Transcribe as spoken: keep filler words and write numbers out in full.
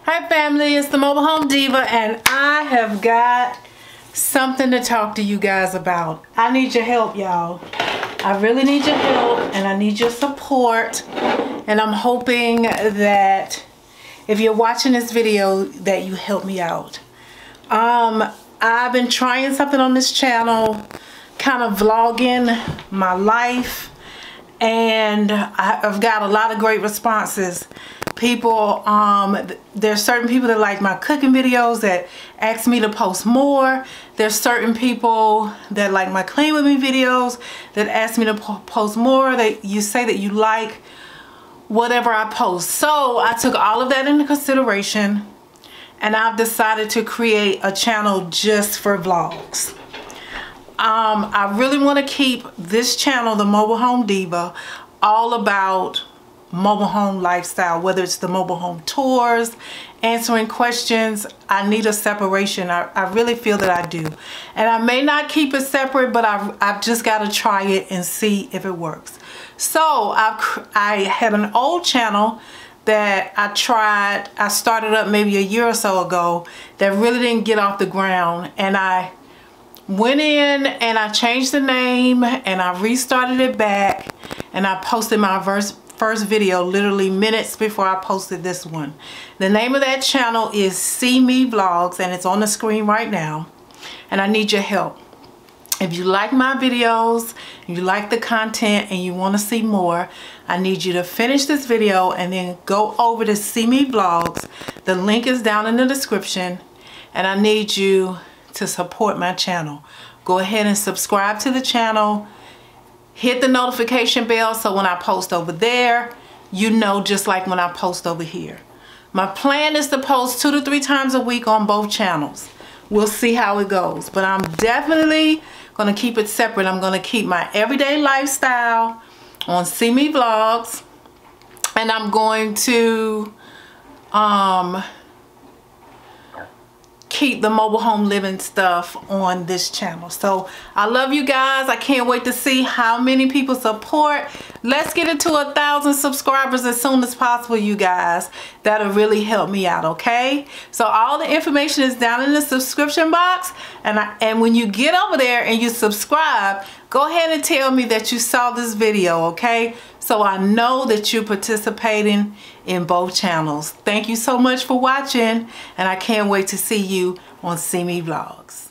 Hi family, it's the Mobile Home Diva and I have got something to talk to you guys about. I need your help, y'all. I really need your help and I need your support, and I'm hoping that if you're watching this video that you help me out. Um, I've been trying something on this channel, kind of vlogging my life, and I've got a lot of great responses. People, um, there's certain people that like my cooking videos that ask me to post more. There's certain people that like my clean with me videos that ask me to po post more. That you say that you like whatever I post. So I took all of that into consideration and I've decided to create a channel just for vlogs. Um, I really want to keep this channel, the Mobile Home Diva, all about mobile home lifestyle, whether it's the mobile home tours, answering questions. I need a separation. I, I really feel that I do. And I may not keep it separate, but I've, I've just got to try it and see if it works. So I've, I had an old channel that I tried, I started up maybe a year or so ago that really didn't get off the ground, and I went in and I changed the name and I restarted it back, and I posted my first first video literally minutes before I posted this one. The name of that channel is See Me Vlogs and it's on the screen right now, and I need your help. If you like my videos, you like the content and you want to see more, I need you to finish this video and then go over to See Me Vlogs. The link is down in the description, and I need you to support my channel. Go ahead and subscribe to the channel. Hit the notification bell so when I post over there, you know, just like when I post over here. My plan is to post two to three times a week on both channels. We'll see how it goes, but I'm definitely gonna keep it separate. I'm gonna keep my everyday lifestyle on See Me Vlogs, and I'm going to um, keep the mobile home living stuff on this channel. So I love you guys. I can't wait to see how many people support. Let's get into a thousand subscribers as soon as possible, you guys. That'll really help me out, okay? So all the information is down in the subscription box, and I, and when you get over there and you subscribe, go ahead and tell me that you saw this video, okay? So I know that you're participating in both channels. Thank you so much for watching, and I can't wait to see you on See Me Vlogs.